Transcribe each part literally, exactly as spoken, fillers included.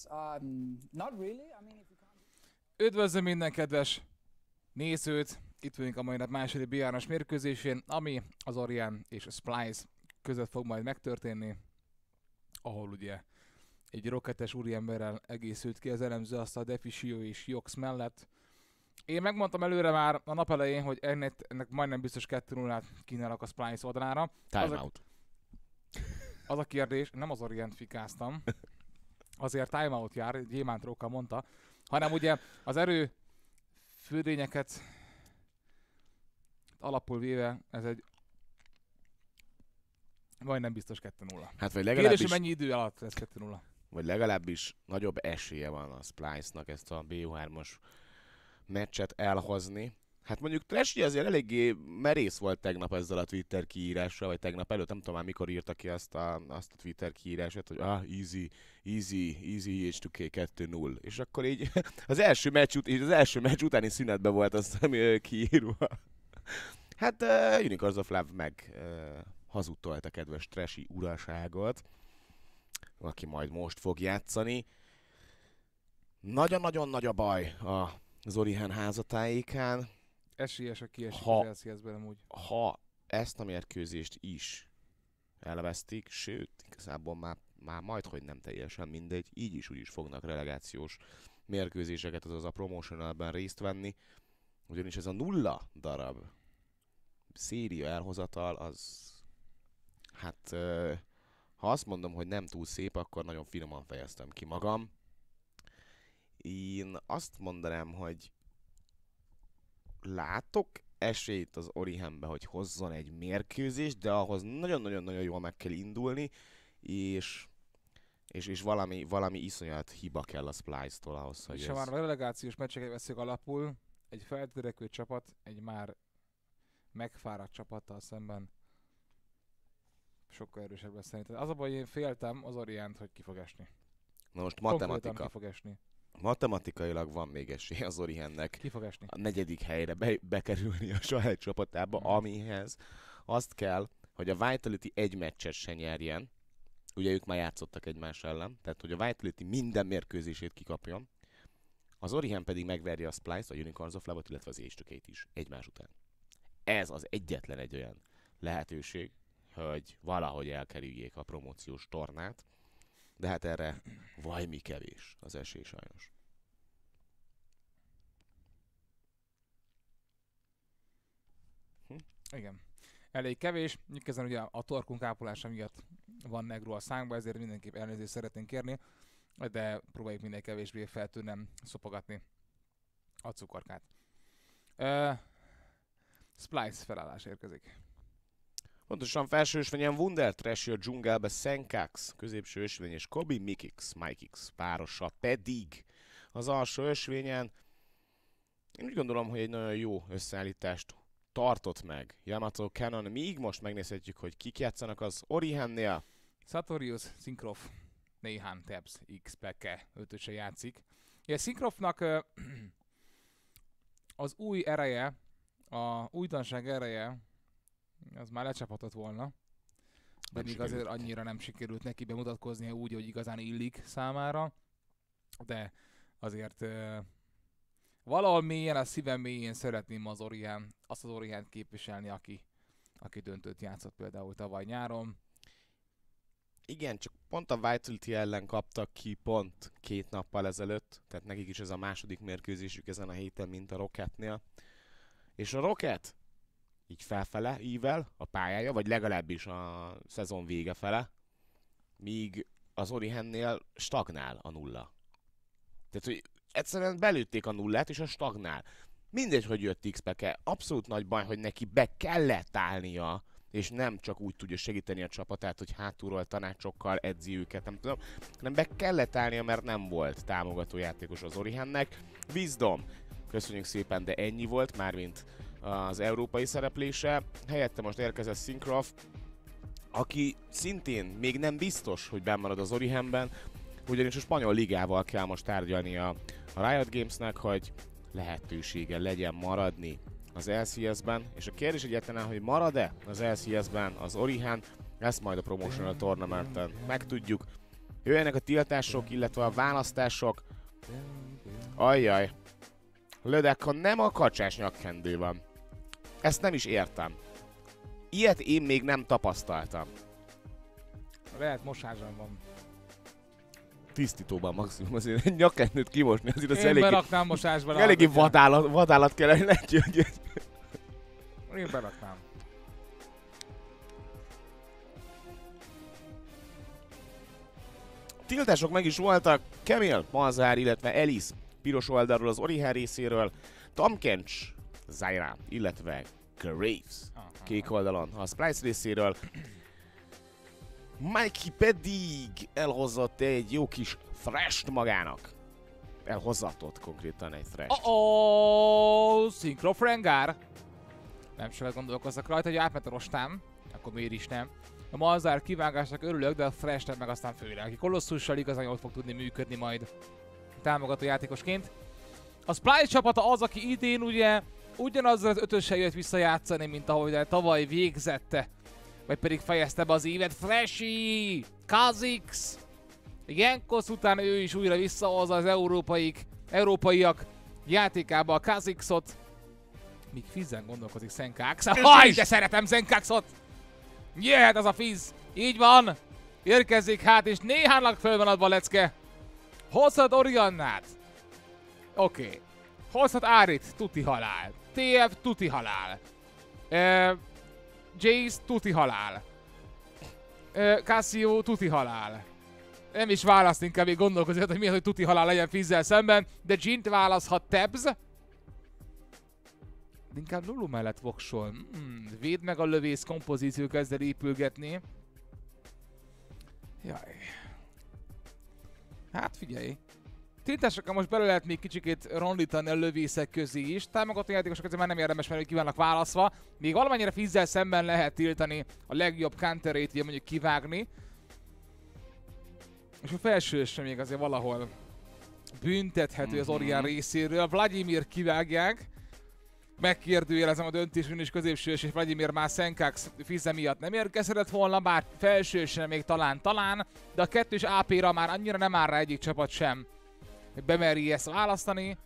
Üdvözlöm minden kedves nézőt! Itt vagyunk a mai nap második bé hármas mérkőzésén, ami az Orion és a Splice között fog majd megtörténni, ahol ugye egy rocketes úriemberrel egészült ki az elemző azt a Deficio és Jox mellett. Én megmondtam előre már a nap elején, hogy ennek, ennek majdnem biztos kettő nullát kínálok a Splice oldalára. Timeout. Az a kérdés, nem az Orient fikáztam, azért timeout jár, Gyémánt Róka mondta, hanem ugye az erő földényeket alapul véve ez egy majdnem biztos kettő nulla. Hát vagy legalábbis... Kérdés, mennyi idő alatt lesz kettő nulla? Vagy legalábbis nagyobb esélye van a Splice-nak ezt a bé hármas meccset elhozni. Hát mondjuk Trashy azért eléggé merész volt tegnap ezzel a Twitter kiírással, vagy tegnap előtt, nem tudom már mikor írta ki azt a, azt a Twitter kiírását, hogy ah, easy, easy, easy há kettő ké kettő null. És akkor így az első meccs, ut- az első meccs utáni szünetben volt azt, ami kiírva. Hát uh, Unicorns of Love meg uh, hazudtolt a kedves Trashy uraságot, aki majd most fog játszani. Nagyon-nagyon nagy a baj a Orion házatájékán. Esélyes, a kiesik ha, az el cé es-ből amúgy. Ha ezt a mérkőzést is elvesztik, sőt, igazából már, már majdhogy nem teljesen mindegy, így is úgy is fognak relegációs mérkőzéseket, azaz a promotionalben részt venni, ugyanis ez a nulla darab széria elhozatal, az hát ha azt mondom, hogy nem túl szép, akkor nagyon finoman fejeztem ki magam. Én azt mondanám, hogy látok esélyt az Orionbe, hogy hozzon egy mérkőzést, de ahhoz nagyon-nagyon-nagyon jól meg kell indulni, és, és, és valami, valami iszonyat hiba kell a Splice-tól ahhoz, hogy és ez... ha már a relegációs meccseket veszik alapul, egy feltörekvő csapat, egy már megfáradt csapattal szemben sokkal erősebb lesz szerintem. Az a baj, hogy én féltem az Oriont, hogy ki fog esni. Na most Konkrétan matematika. ki fog esni. Matematikailag van még esély az Orionnek Ki fog esni? a negyedik helyre be, bekerülni a saját csapatába, Mm. amihez azt kell, hogy a Vitality egy meccset se nyerjen. Ugye ők már játszottak egymás ellen, tehát hogy a Vitality minden mérkőzését kikapjon. Az Orion pedig megverje a Splice, a Unicorns of Love-ot, illetve az há kettő ké-t is egymás után. Ez az egyetlen egy olyan lehetőség, hogy valahogy elkerüljék a promóciós tornát, de hát erre vajmi kevés az esély sajnos. Hm? Igen. Elég kevés, miközben ugye a torkunk ápolása miatt van negró a szánkba, ezért mindenképp elnézést szeretnénk kérni, de próbáljuk minél kevésbé feltűnnem szopogatni a cukorkát. Uh, Splice felállás érkezik. Pontosan felső ösvényen Wunder, Trashy a dzsungelbe, Senkax, középső ösvény és Kobi, Mikix, Mikix párosa pedig az alsó ösvényen. Én úgy gondolom, hogy egy nagyon jó összeállítást tartott meg Yamato Cannon, míg most megnézhetjük, hogy kik játszanak az Orionnél. Sartorius, Syncroft, Neihan, Tabs, X-Peke ötöse játszik. Ja, Syncroftnak uh, az új ereje, a újdonság ereje, az már lecsaphatott volna. De még azért annyira nem sikerült neki bemutatkoznia úgy, hogy igazán illik számára. De azért uh, valahol mélyen, a szívem mélyén szeretném az Orion, azt az Oriont képviselni, aki, aki döntőt játszott például tavaly nyáron. Igen, csak pont a Vitality ellen kaptak ki pont két nappal ezelőtt, tehát nekik is ez a második mérkőzésük ezen a héten, mint a Rocketnél. És a Rocket így felfele ível a pályája, vagy legalábbis a szezon vége fele, míg az Orionnél stagnál a nulla. Tehát, hogy egyszerűen belőtték a nullát, és a stagnál. Mindegy, hogy jött X-Peke, abszolút nagy baj, hogy neki be kellett állnia, és nem csak úgy tudja segíteni a csapatát, hogy hátulról tanácsokkal edzi őket, nem tudom, hanem be kellett állnia, mert nem volt támogató játékos az Orionnek. Wisdom, köszönjük szépen, de ennyi volt, mármint az európai szereplése. Helyette most érkezett Syncroft, aki szintén még nem biztos, hogy bennmarad az Orionben, ugyanis a spanyol ligával kell most tárgyalni a, a Riot Gamesnek, hogy lehetősége legyen maradni az el cé es-ben, és a kérdés egyáltalán, hogy marad-e az el cé es-ben az Orion, ezt majd a Promotional Tournamenten megtudjuk. Jöjjenek a tiltások, illetve a választások. Ajjaj. Lödeka nem a kacsás nyakkendő van. Ezt nem is értem. Ilyet én még nem tapasztaltam. Lehet mosásban van. Tisztítóban maximum, azért egy nyakkendőt kimosni, azért az Én eléggé... beraknám mosásban. Eléggé vadállat, vadállat kell neki, hogy... Én beraknám. Tiltások meg is voltak. Camille, Malzahar, illetve Alice piros oldalról az Orihen részéről. Tahm Kench, Zyra, illetve Graves Aha. kék oldalon a Splice részéről. Mikey pedig elhozott egy jó kis thrash-t magának. Elhozatott konkrétan egy thrash-t. Oh-oh, Synchro Frengár. Nem sokat gondolkozzak rajta, hogy átment a rostám. Akkor miért is nem. A Malzahar kivágásnak örülök, de a thrash meg aztán főleg. Aki Colossussal igazán jól fog tudni működni majd támogató játékosként. A Splice csapata az, aki idén ugye ugyanazzal az ötössel jött visszajátszani, mint ahogy tavaly végzette. Vagy pedig fejezte be az évet. Flashy! Kha'Zix! Jankos után ő is újra visszahozza az európaik, európaiak játékába a Kha'Zixot. Míg Fizzen gondolkozik Senkax. Haj, de szeretem Senkaxot! Jöhet az a Fizz! Így van! Érkezik hát, és néhánylag föl van adva a lecke. Hozhat Oriannát. Oké. Okay. Hozhat Ahrit, tuti halál. té ef, tuti halál. Uh, Jace, tuti halál. Uh, Cassio, tuti halál. Nem is választ, inkább még gondolkozik, hogy mi az, hogy tuti halál legyen Fizzel szemben. De Jint választhat Tabs. De inkább Lulu mellett voksol. Hmm, véd meg a lövész, kompozíció kezd el épülgetni. Jaj. Hát figyelj. Tiltásokkal most bele lehet még kicsikét rondítani a lövészek közé is. Támogató játékosok közé már nem érdemes, mert ők ki vannak választva. Még valamennyire Fizzel szemben lehet tiltani a legjobb counterét, ugye mondjuk kivágni. És a felső sem még azért valahol büntethető mm-hmm. az Orián részéről. Vladimir kivágják. Megkérdőjelezem a döntésünk is középsős, és Vladimir már Senkax Fizze miatt nem érkezhetett volna, bár felsősre még talán-talán, de a kettős á pé-ra már annyira nem áll rá egyik csapat sem, hogy bemeri ezt választani.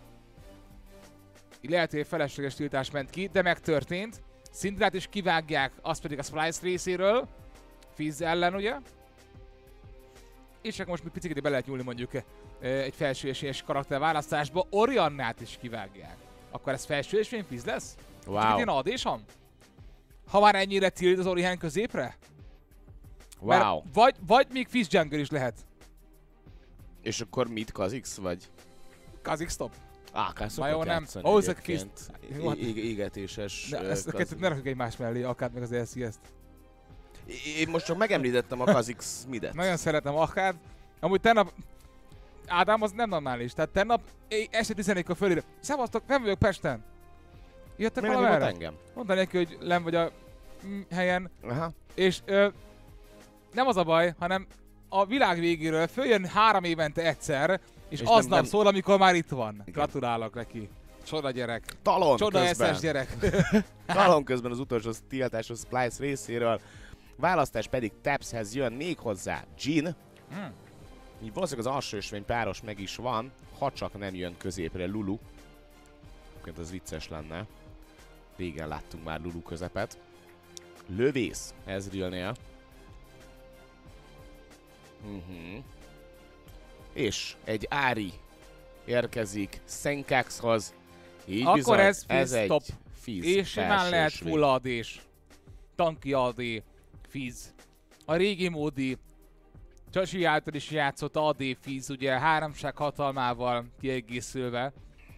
Így lehet, hogy felesleges tiltás ment ki, de megtörtént. Syndrát is kivágják, az pedig a Splice részéről, Fizz ellen ugye. És akkor most még picit be lehet nyúlni mondjuk egy felső esélyes karakterválasztásba, Oriannát is kivágják. Akkor ez felső esély Fizz lesz? Wow. Csak itt én adésom? Ha már ennyire tilt az Orihen középre? Wow. Mert vagy, vagy még Fizz jungle is lehet. És akkor mit, Kha'Zix vagy? Kha'Zix top. Á, kell Már jó, szokott nem. játszani Ahhoz a egyébként. Fizz- É- é- Égetéses Ne, ezt a kettőt ne rakjuk egymás mellé, akár meg az el cé est. Én most csak megemlítettem a Kha'Zix midet. Nagyon szeretem akár. Amúgy tennap... Ádám az nem normális, tehát tennap este tizenegykor fölír. Szevasztok, nem vagyok Pesten. Jöttek Miért nem valamerre? hívott engem? Mondta neki, hogy len vagy a mm, helyen. Aha. És ö, nem az a baj, hanem a világ végéről följön három évente egyszer, és, És aznap nem- nem- szól, amikor már itt van. Igen. Gratulálok neki. Csoda gyerek. Talon Csoda közben. eszes gyerek. Talon közben az utolsó tiltás a Splice részéről. Választás pedig Tabshez jön még hozzá Jhin. Hmm. Így valószínűleg az alsó ösvény páros meg is van, ha csak nem jön középre Lulu. Egyébként az vicces lenne. Régen láttunk már Lulu közepet. Lövész Ezrealnél. Uh-huh. És egy Ahri érkezik Senkaxhoz. Így Akkor bizony, ez Fizz ez egy top. Fizz És simán lehet felsősvény. full adés. Tanki adé. Fizz. A régi módi Csasi által is játszott á dé Fizz, ugye háromság hatalmával kiegészülve.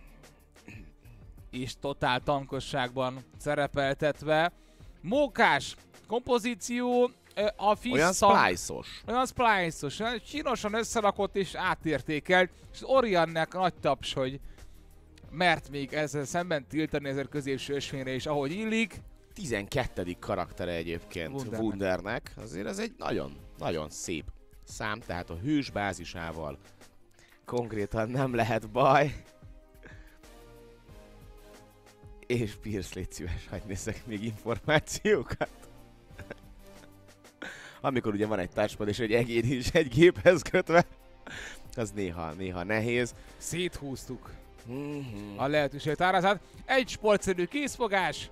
És totál tankosságban szerepeltetve. Mókás kompozíció, ö, a Fizz Olyan tank- splice-os. Olyan splice-os, olyan csinosan összerakott és átértékelt, és Oriannek nagy taps, hogy mert még ezzel szemben tiltani ezer középső ösvényre is, ahogy illik. tizenkettedik karaktere egyébként Wundernek. Wundernek. Azért ez egy nagyon, nagyon szép szám, tehát a hős bázisával konkrétan nem lehet baj. És Pierce, légy szíves, hagyj nézzek még információkat. amikor ugye van egy touchpad és egy egér is egy géphez kötve, az néha, néha nehéz. Széthúztuk Mm-hmm. a lehetőség tárázát. Egy sportszerű készfogás.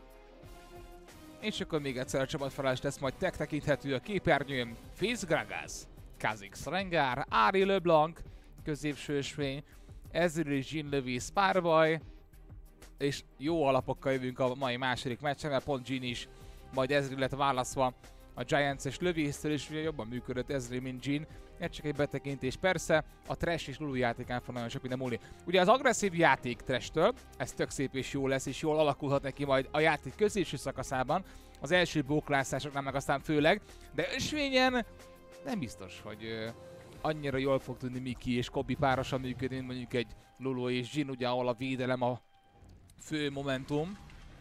És akkor még egyszer a csapatfelálás lesz majd tek tekinthető a képernyőn. Fizz Gragas, Kha'Zix Rengar, Ahri LeBlanc, középső ösvény, Ezreal Jhin Lewis párbaj, és jó alapokkal jövünk a mai második meccsen, mert pont Jhin is majd Ezreal lett válaszva a Giants-es Lewis-től, és ugye jobban működött Ezreal, mint Jhin. Ez csak egy betekintés. Persze a Thresh és Lulu játékán fog nagyon sok minden múlni. Ugye az agresszív játék Thresh-től, ez tök szép és jó lesz, és jól alakulhat neki majd a játék középső szakaszában, az első bóklászásoknál meg aztán főleg, de ösvényen nem biztos, hogy ö, annyira jól fog tudni Miki és Kobi párosan működni, mint mondjuk egy Lulu és Jhin, ugye ahol a védelem a fő momentum.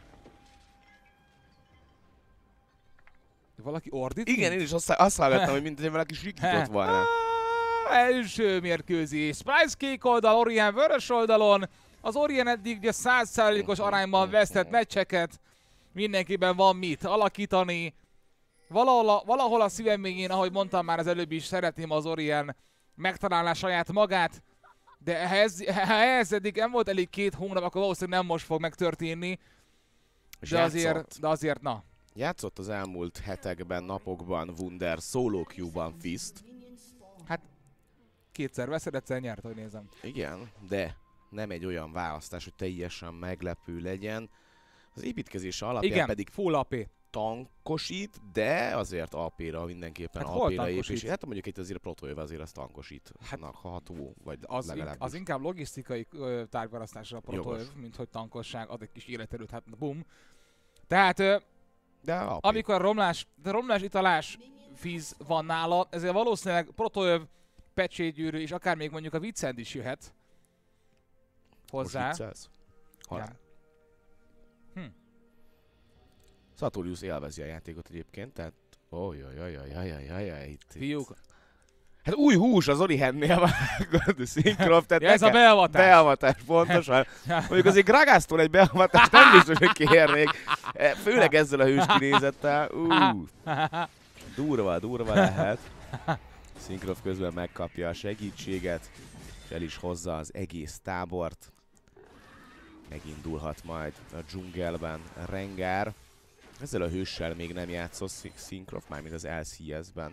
Valaki ordít? Igen, én is azt, azt hallgattam, hogy mint hogy valaki sikított volna. Első mérkőzés. Splice kék oldal, Orion vörös oldalon. Az Orion eddig ugye száz százalékos arányban vesztett meccseket. Mindenkiben van mit alakítani. Valahol a, valahol a szívem végén, ahogy mondtam már az előbb is, szeretném az Orion megtalálni saját magát. De ehhez, ehhez eddig nem volt elég két hónap, akkor valószínűleg nem most fog megtörténni. De azért, de azért na. Játszott az elmúlt hetekben, napokban Wunder solo queue-ban Fizzt. Hát kétszer veszed, egyszer nyert, hogy nézem. Igen, de nem egy olyan választás, hogy teljesen meglepő legyen. Az építkezése alapján igen, pedig full á pé. Tankosít, de azért á pé-ra mindenképpen Hát á pé-ra tankosít? építés. Hát mondjuk itt azért a protoév azért az tankosítnak Hát, ható, vagy az, legalábbis. in, az inkább logisztikai ö, tárgyválasztásra a protoöv, Jogos. mint hogy tankosság, ad egy kis életerőt, hát bum. Tehát ö, De á pé. amikor a romlás, de romlás italás Fizz van nála, ezért valószínűleg protoöv, pecsétgyűrű és akár még mondjuk a Vincent is jöhet hozzá. Most viccelsz? Halál. Ja. Hm. Sartorius élvezi a játékot egyébként, tehát ojjajajajajajajaj, itt, itt. Fiúk, Hát új hús az Orihennél vágod, Syncroft, tehát ja, ez a nekem- beavatás. beavatás, pontosan. Mondjuk azért Gragásztól egy beavatást nem biztos, hogy kérnék. E, Főleg ezzel a hős kinézettel. Ú, durva, durva lehet. Syncroft közben megkapja a segítséget, és el is hozza az egész tábort. Megindulhat majd a dzsungelben Rengar. Ezzel a hőssel még nem játszott Syncroft, mármint az el cé es-ben.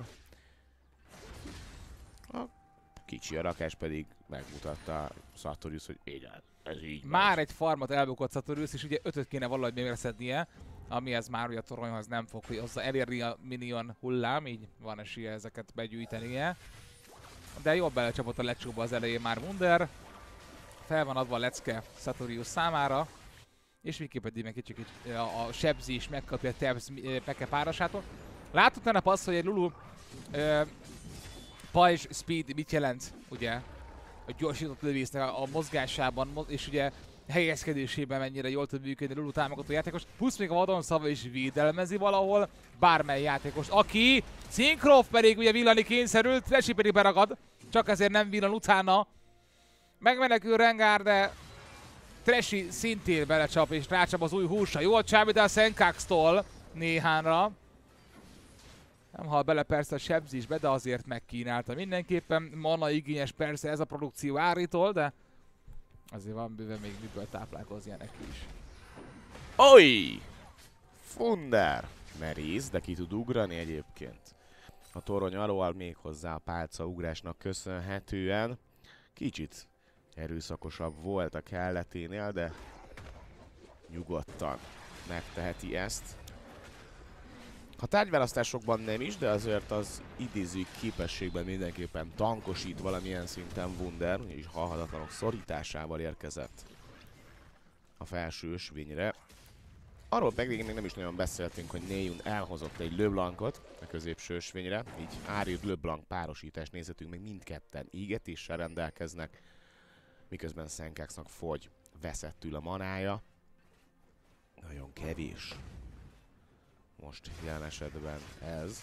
A kicsi a rakás pedig megmutatta Sartorius, hogy így, ez így Már megy. egy farmat elbukott Sartorius, és ugye ötöt kéne valahogy még szednie, amihez már ugye a toronyhoz nem fog hozzá elérni a minion hullám, így van esélye ezeket begyűjtenie. De jól belecsapott a lecsóba az elején már Wunder. Fel van adva a lecke Sartorius számára. És Miki pedig meg kicsit a, a sebzés megkapja a Tebs Peke párosától. Láttuk tegnap azt, hogy egy Lulu ö, pajzs speed mit jelent, ugye? A gyorsított lövésznek a, a mozgásában, mo és ugye helyezkedésében mennyire jól tud működni Lulu támogató játékos. Plusz még a vadonszava is védelmezi valahol bármely játékos, aki Syncroft pedig ugye villani kényszerült, Threshi pedig beragad, csak ezért nem villan utána. Megmenekül Rengar, de Threshi szintén belecsap és rácsap az új húsra. Jól csábít a Senkax-tól néhányra. Nem hal bele persze a sebzésbe, de azért megkínálta mindenképpen. Mana igényes persze ez a produkció Ahritól, de azért van bőven még miből táplálkozni neki is. Oly! Wunder! Merész, de ki tud ugrani egyébként. A torony alól még hozzá a pálca ugrásnak köszönhetően. Kicsit erőszakosabb volt a kelleténél, de nyugodtan megteheti ezt. A tárgyválasztásokban nem is, de azért az idéző képességben mindenképpen tankosít valamilyen szinten Wunder, és halhatatlanok szorításával érkezett a felső ösvényre. Arról pedig még nem is nagyon beszéltünk, hogy Néjun elhozott egy LeBlancot a középső ösvényre, így Ahri LeBlanc párosítást nézhetünk, meg mindketten égetéssel rendelkeznek, miközben Senkaxnak fogy veszettül a manája. Nagyon kevés. Most jelen esetben ez.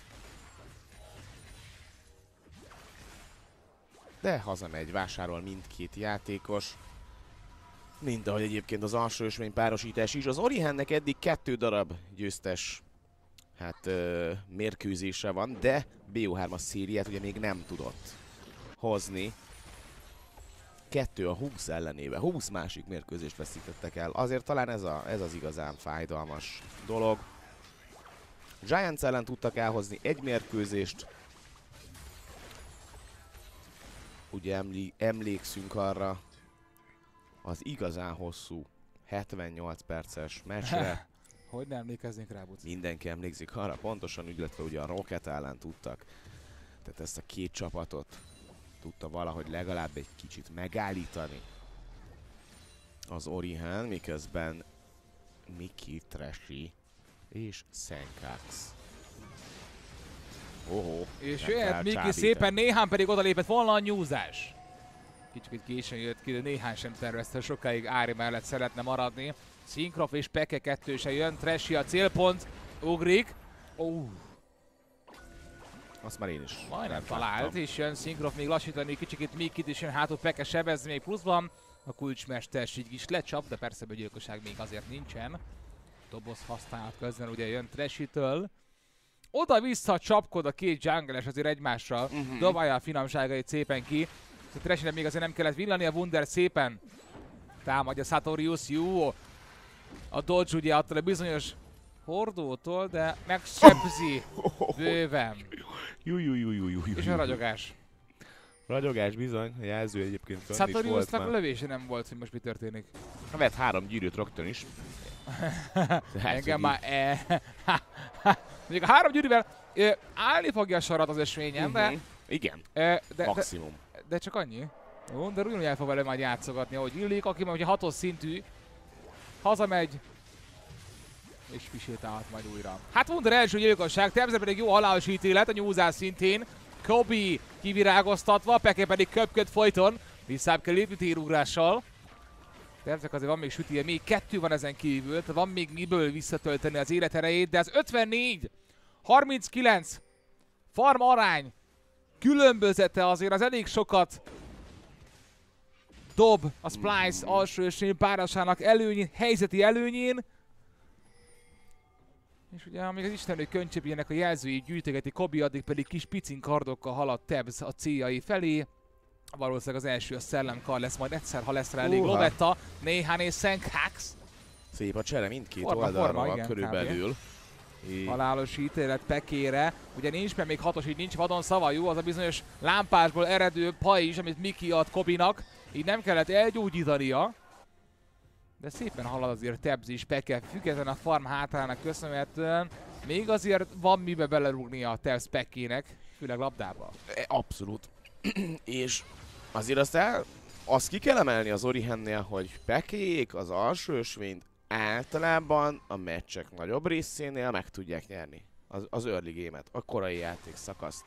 De hazamegy, vásárol mindkét játékos. Mint ahogy egyébként az alsó ösvény párosítás is. Az Orihennek eddig kettő darab győztes hát ö, mérkőzése van, de bé o hármas szériát ugye még nem tudott hozni. Kettő a húsz ellenében, húsz másik mérkőzést veszítettek el. Azért talán ez, a, ez az igazán fájdalmas dolog. Giants ellen tudtak elhozni egy mérkőzést. Ugye emlé emlékszünk arra az igazán hosszú hetvennyolc perces meccsre. Hogy nem emlékeznénk rá, Buci? Mindenki emlékszik arra pontosan, illetve ugye a Rocket ellen tudtak. Tehát ezt a két csapatot tudta valahogy legalább egy kicsit megállítani az Orihen, miközben Mickey, Trashy és Senkax. Ohó. És jöhet Mickey szépen, néhány pedig odalépett volna a nyúzás. Kicsit későn jött ki, de néhány sem tervezte, sokáig Ári mellett szeretne maradni. Syncroft és Peke kettőse jön, Trashy a célpont, ugrik. Oh. Azt már én is. Majdnem talált, és jön Syncroft még lassítani, kicsikét Mickey-t is jön hátul, Peke sebezni még pluszban. A kulcsmesterség is lecsap, de persze a gyilkosság még azért nincsen. Doboz használat közben ugye jön Trashy-től. Oda-vissza csapkod a két jungles azért egymással, uh-huh. Dobálja a finomságait szépen ki. A Trashynek még azért nem kellett villani, a Wunder szépen támadja Sartorius, jó. A Dodge ugye attól a bizonyos hordótól, de megsebzi bőven. Jú, jú, jú, jú, jú, jú. És a ragyogás. Ragyogás bizony, a jelző egyébként fönn is volt már. Sartoriusnak lövése nem volt, hogy most mi történik. Vett három gyűrűt rögtön is. Engem már e... Mondjuk a három gyűrűvel ö, állni fogja a sarat az ösvényen, uh-huh. de... Igen, ö, de, maximum. De, de csak annyi. Jó, de ugyanúgy el fog vele majd játszogatni, ahogy illik, aki már ugye hatos szintű. Hazamegy. És fisétálhat majd újra. Hát Wunder első gyilkosság, Tebze pedig jó halálos ítélet a nyúzás szintén. Kobe kivirágoztatva, Peke pedig köpköd folyton. Visszább kell lépni térugrással. Tebzek azért van még sütije, még kettő van ezen kívül, tehát van még miből visszatölteni az életerejét, de az ötvennégy harminckilenc farm arány különbözete azért az elég sokat dob a Splice alsó ösvény párosának előnyén, helyzeti előnyén. És ugye amíg az istenő könycsépjének a jelzői gyűjtögeti Kobe, addig pedig kis picin kardokkal halad Tebz a céljai felé. Valószínűleg az első a szellemkar lesz majd egyszer, ha lesz rá elég uh-huh. Lovetta, Néhán és Senkax. Szép a csere mindkét forma, oldalról forma, igen, körülbelül. Halálos ítélet Pekére. Ugye nincs, mert még hatos, így nincs vadon szava, jó, az a bizonyos lámpásból eredő pajzs, amit Mickey ad Kobinak. Így nem kellett elgyógyítania. De szépen halad azért Tebz is, Peke, független a farm hátrának köszönhetően. Még azért van mibe belerúgnia a Tebz Pekének, főleg labdába. Abszolút. És azért azt, el, azt ki kell emelni az Orihennél, hogy Pekék az alsó ösvényt általában a meccsek nagyobb részénél meg tudják nyerni. Az, az early game-et, a korai játékszakaszt.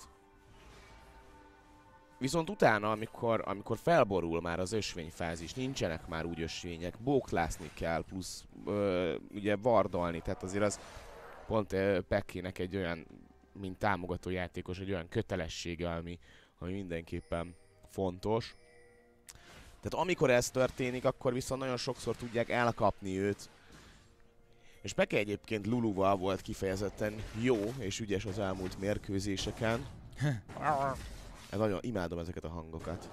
Viszont utána, amikor, amikor felborul már az ösvényfázis, nincsenek már úgy ösvények, bóklászni kell, plusz ö, ugye vardolni, tehát azért az pont ö, Pekének egy olyan, mint támogató játékos, egy olyan kötelessége, ami, ami mindenképpen fontos. Tehát amikor ez történik, akkor viszont nagyon sokszor tudják elkapni őt. És Peke egyébként Luluval volt kifejezetten jó és ügyes az elmúlt mérkőzéseken. Ez nagyon imádom ezeket a hangokat.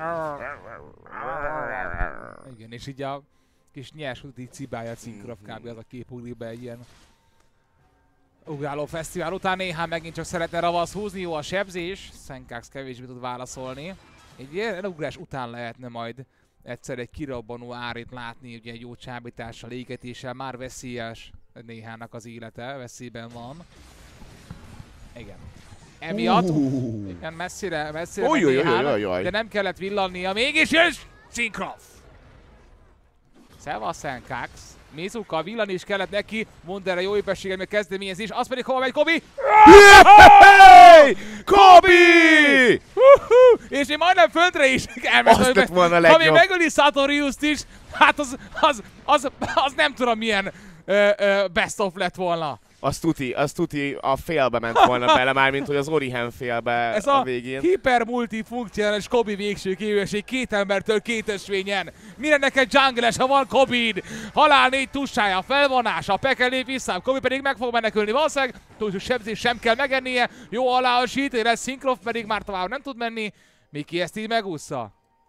Igen, és így a kis nyers úti cibája Syncroft kb. Az a kép ugrik be egy ilyen ugráló fesztivál után. Néhány megint csak szeretne ravasz húzni, jó a sebzés. Senkax kevésbé tud válaszolni. Egy ilyen ugrás után lehetne majd egyszer egy kirobbanó Árit látni, ugye egy jó csábítással, égetéssel, már veszélyes Néhának az élete, veszélyben van. Igen. Emiatt, uh. igen, messzire, messzire oh, megy Néhán, de nem kellett villannia, mégis és Syncroft! Szevasz Senkax. Mizuka, villani is kellett neki, Wunderre jó épességgel még kezdeményezés, az pedig hova megy Kobi? Hey! Kobi! Uh-huh. És én majdnem földre is elment, azt lett volna legjobb. Ha még megöli Sartoriust is, hát az, az, az, az nem tudom milyen ö, ö, best of lett volna. Az tuti, az tuti a félbe ment volna bele, mármint hogy az Orihen félbe Ez a, a végén. hiper multifunkcionális Kobi végső képesség két embertől két ösvényen. Mire neked jungles, ha van Kobid? Halál négy tussája, felvonása, Peke lép vissza, Kobi pedig meg fog menekülni. Valószínűleg túl sebzés sem kell megennie. Jó alá a sheet, lesz Syncroft pedig már tovább nem tud menni. Miki ezt így megúszza.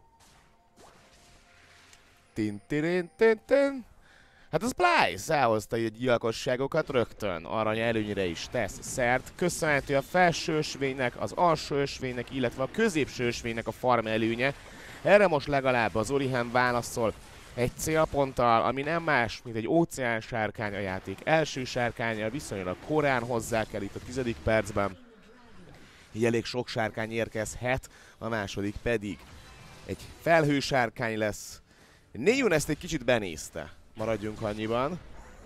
Tin, tin, tin, tin. Hát a Splyce elhozta így a gyilkosságokat rögtön, arany előnyre is tesz szert, köszönhető a felső ösvénynek, az alsó ösvénynek, illetve a középső ösvénynek a farm előnye. Erre most legalább az Orihen válaszol egy célponttal, ami nem más, mint egy óceán sárkány a játék első sárkánya, viszonylag korán hozzá kell itt a tizedik percben. Így elég sok sárkány érkezhet, a második pedig egy felhősárkány lesz. Néjun ezt egy kicsit benézte. Maradjunk annyiban.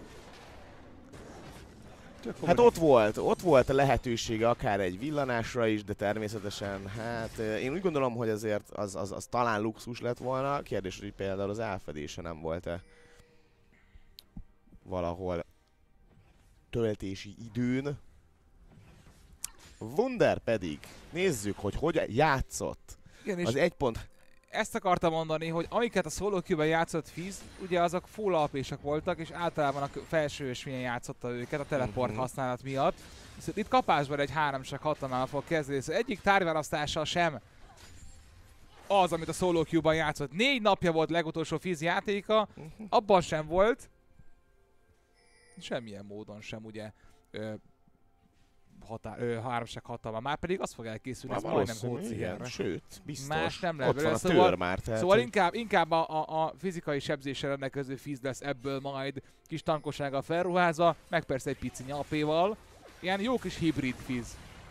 Hát ott volt, ott volt a lehetősége akár egy villanásra is, de természetesen, hát én úgy gondolom, hogy azért az, az, az talán luxus lett volna. Kérdés, hogy például az elfedése nem volt-e valahol töltési időn. Wunder pedig, nézzük, hogy hogy játszott. Igen, az egy pont... Ezt akartam mondani, hogy amiket a solo queue-ben játszott Fizz, ugye azok full alpések voltak, és általában a felső ösvényen játszotta őket a teleport Mm-hmm. használat miatt. Viszont itt kapásban egy háromság hatalmával fog kezdeni, szóval egyik tárgyválasztással sem az, amit a solo queue-ban játszott. Négy napja volt legutolsó Fizz játéka, abban sem volt, semmilyen módon sem ugye ö, határ, ö, háromság hatalma, már pedig az fog elkészülni, ez majdnem Góciherre. Sőt, biztos. Más nem lehet ott van a szóval, tőr már. Tehát szóval inkább, inkább a, a, a fizikai sebzéssel rendelkező Fizz lesz ebből majd kis tankossággal felruházva, meg persze egy pici nyalpéval. Ilyen jó kis hibrid Fizz.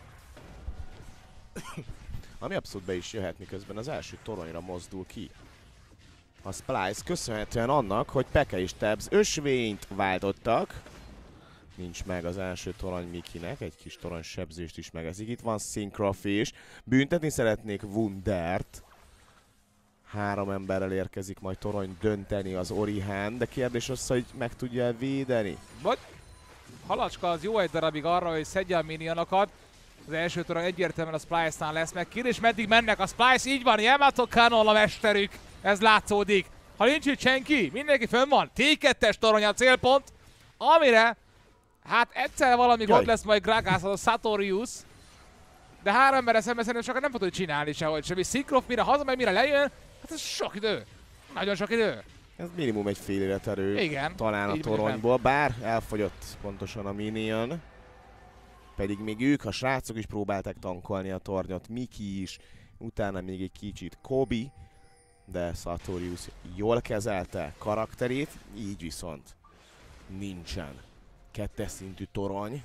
Ami abszolút be is jöhet, miközben az első toronyra mozdul ki. A Splyce köszönhetően annak, hogy Peke és Tabs ösvényt váltottak. Nincs meg az első torony Mikinek, egy kis torony sebzést is megeszik. Itt van Syncroft is. Büntetni szeretnék Wundert. Három emberrel érkezik majd torony dönteni az Orihen, de kérdés az, hogy meg tudja védeni. Vagy Halacska az jó egy darabig arra, hogy szedje a minionokat. Az első torony egyértelműen a Splyce-nál lesz meg. Kérdés, meddig mennek a Splyce? Így van, Yamato Canon a mesterük. Ez látszódik. Ha nincs itt senki, mindenki fönn van. té kettes torony a célpont, amire hát egyszer valami gond lesz majd Gragas, az a Sartorius. De három emberre szemben szerintem sokat nem fog tudni csinálni sehogy sem. És Syncroft mire hazamegy, mire lejön, hát ez sok idő. Nagyon sok idő. Ez minimum egy fél életerő. Igen. Talán a toronyból, bár elfogyott pontosan a minion. Pedig még ők, a srácok is próbálták tankolni a tornyot, Miki is, utána még egy kicsit Kobi, de Sartorius jól kezelte karakterét, így viszont nincsen kettes szintű torony.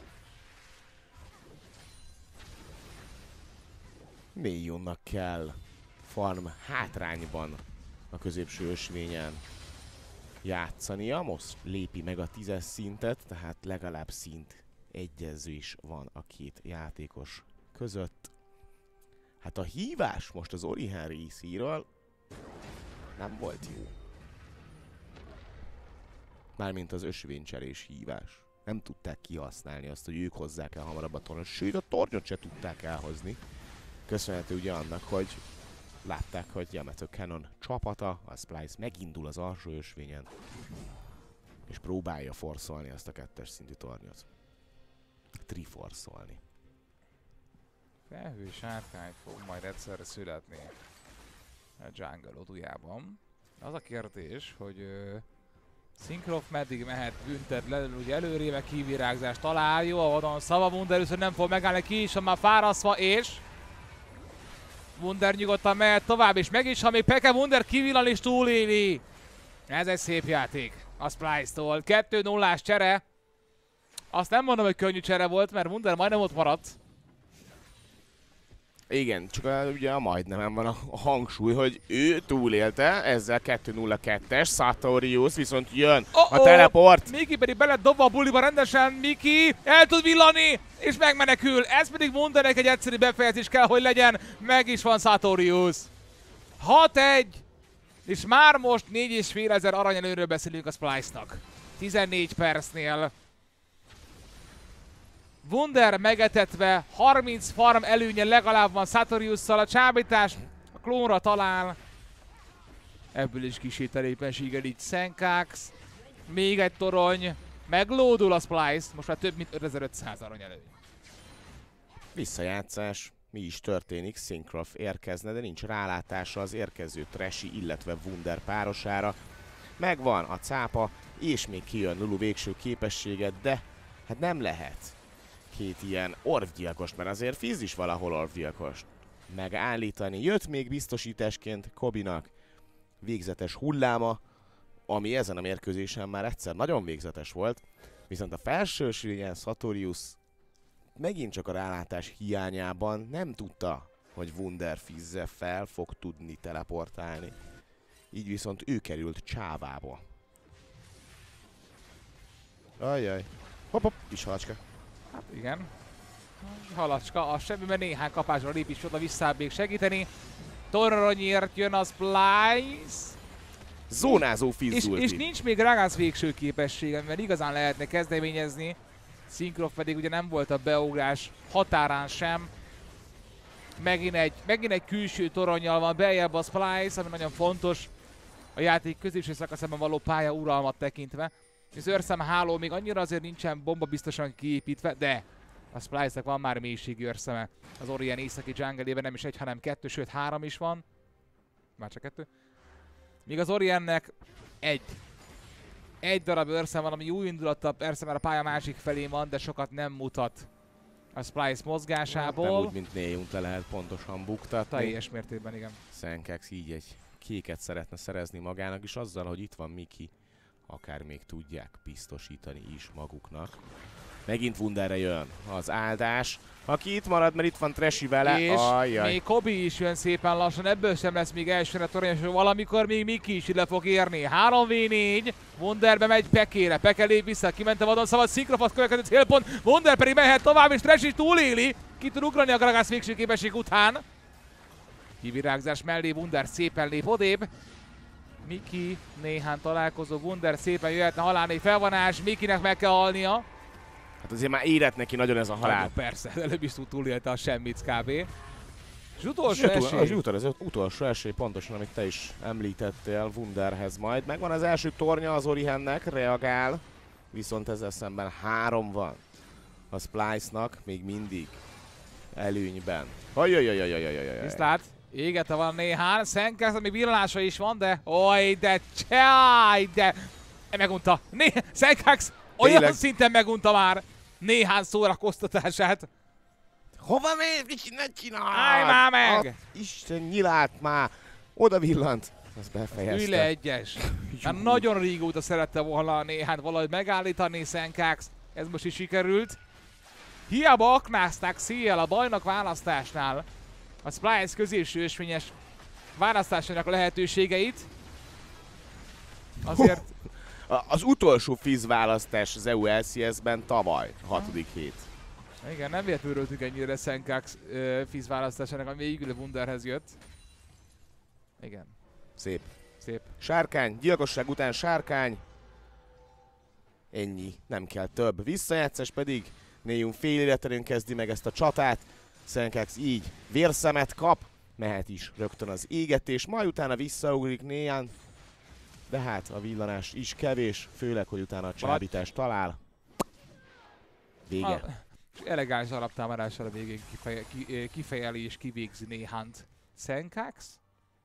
Néjunnak kell farm hátrányban a középső ösvényen játszania, most lépi meg a tízes szintet, tehát legalább szint egyezés van a két játékos között. Hát a hívás most az Orihen részéről nem volt jó. Mármint az ösvénycserés hívás. Nem tudták kihasználni azt, hogy ők hozzák el hamarabb a tornyot, sőt a tornyot se tudták elhozni. Köszönhető ugye annak, hogy látták, hogy Yamato Canon csapata, a Splyce megindul az alsó ösvényen, és próbálja forszolni azt a kettes szintű tornyot. Triforszolni. Felhő sárkány fog majd egyszerre születni a jungle odujában. Az a kérdés, hogy uh, Syncroft meddig mehet, büntet le, ugye előrébe kivirágzást talál, jó a vadon szava, Wunder viszont nem fog megállni, ki is, már fárasztva, és Wunder nyugodtan mehet tovább, és meg is, ha még Peke Wunder kivillan és túléli. Ez egy szép játék a Splyce-tól. kettő nullás csere. Azt nem mondom, hogy könnyű csere volt, mert Wunder majdnem ott maradt. Igen, csak a, ugye a majdnem van a, a hangsúly, hogy ő túlélte, ezzel kettő nulla kettes, Sartorius viszont jön oh -oh! a teleport. Miki pedig bele dobva a buliba rendesen, Miki el tud villani, és megmenekül. Ez pedig Wundernek egy egyszerű befejezés kell, hogy legyen. Meg is van Sartorius. hat egy, és már most négy és fél ezer aranyelőről beszélünk a Splyce-nak. tizennégy percnél. Wunder megetetve, harminc farm előnye legalább van Sartoriusszal, a csábítás a klónra talál. Ebből is kisétel éppenséggel így Senkax. Még egy torony, meglódul a Splice, most már több mint ötezer-ötszáz arany előny. Visszajátszás. Mi is történik? Syncroft érkezne, de nincs rálátása az érkező Trashy, illetve Wunder párosára. Megvan a cápa, és még kijön Lulu végső képessége, de hát nem lehet két ilyen orvgyilkost, mert azért Fizz is valahol orvgyilkost megállítani. Jött még biztosításként Kobinak végzetes hulláma, ami ezen a mérkőzésen már egyszer nagyon végzetes volt, viszont a felső sülyen Sartorius megint csak a rálátás hiányában nem tudta, hogy Wunder Fizze fel fog tudni teleportálni. Így viszont ő került csávába. Ajjaj. Hopp, hopp, kis halacska. Hát igen. Halacska, az semmi, mert néhány kapásra lép is oda visszább még segíteni. Toronyért jön a Splice. Zónázó Fizz és, és nincs még Gragas végső képessége, mert igazán lehetne kezdeményezni. Syncroft pedig ugye nem volt a beugrás határán sem. Megint egy, megint egy külső toronnyal van beljebb a Splice, ami nagyon fontos a játék középső szakaszában való pálya uralmat tekintve. Az őrszem háló még annyira azért nincsen bomba biztosan kiépítve, de a Splice-nek van már mélységi őrszeme. Az Orien északi jungle-ében nem is egy, hanem kettő, sőt három is van. Már csak kettő. Míg az Oriennek egy. Egy darab őrszem van, ami jó indulattal, persze már a pálya másik felé van, de sokat nem mutat a Splice mozgásából. Nem úgy, mint Néjunt le lehet pontosan buktatni. Teljes mértékben, igen. Senkax így egy kéket szeretne szerezni magának, és azzal, hogy itt van Miki, akár még tudják biztosítani is maguknak. Megint Wunderre jön az áldás. Aki itt marad, mert itt van Trashy vele. És ajjaj. még Kobi is jön szépen lassan, ebből sem lesz még elsőre torony, és valamikor még Miki is ide fog érni. három vé négy, Wunderbe megy Pekére, Peke lép vissza, kimente vadon szabad, Syncroft következő célpont, Wunder pedig mehet tovább, és Trashy túléli. Ki tud ugrani a Gragas végső képesség után. Kivirágzás mellé Wunder szépen lép odébb. Miki, néhány találkozó, Wunder szépen jöhetne halálni, felvonás, Mikinek meg kell halnia. Hát azért már érett neki nagyon ez a halál. Nagyon, persze, előbb is tud túlélte a semmit kb. És utolsó az esély. Az utol, az utolsó esély pontosan, amit te is említettél Wunderhez majd. Megvan az első tornya az Orihennek, reagál, viszont ezzel szemben három van a Splice-nak még mindig előnyben. Ajajajajajajajajaj. Viszlát, égete van néhány, Senkax, ami villanása is van, de oj, de csáj, de megunta. Né Senkax olyan Tényleg. szinten megunta már néhány szórakoztatását. Hova mész? Ne csinálj! Állj már meg! A Isten nyilát már! Oda villant! Az befejezte. Ülj le egyes. Már nagyon régóta szerette volna néhány valahogy megállítani Senkax. Ez most is sikerült. Hiába aknázták széjjel a bajnok választásnál a Splice középső ösvényes választásának lehetőségeit. Azért... Az utolsó Fizz választás az E U L C S-ben tavaly, hatodik hét. Igen, nem véletlenül örültünk ennyire Senkax uh, Fizz választásának, ami végül a Wunderhez jött. Igen. Szép. Szép. Sárkány, gyilkosság után sárkány. Ennyi, nem kell több. Visszajátszás pedig Néjun fél életerőn kezdi meg ezt a csatát. Senkax így vérszemet kap, mehet is rögtön az égetés, majd utána visszaugrik Néján. De hát a villanás is kevés, főleg, hogy utána a csábítást talál. Vége. A, elegáns alaptámadással a végén kifeje, ki, kifejeli és kivégzi néhányt Senkax.